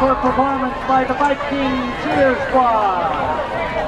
for performance by the Viking Cheer Squad.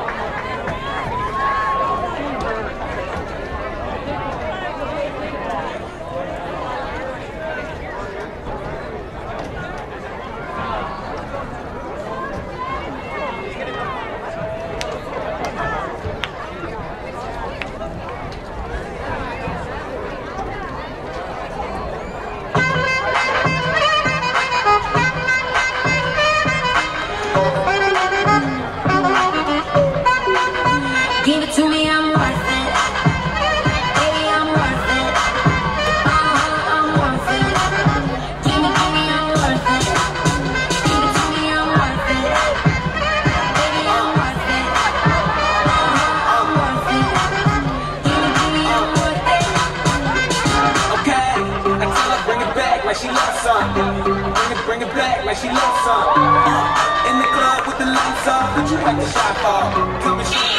Give it to me, I'm worth it. Baby, I'm worth it. I'm worth it. Give me, I'm worth it. Give it to me, I'm worth it. Baby, I'm worth it. I'm worth it. Give me, I'm worth it. Okay, I tell her bring it back like she loves something. Bring it back like she loves something. In the club with the lights off, but you like the shot ball. Come and shoot.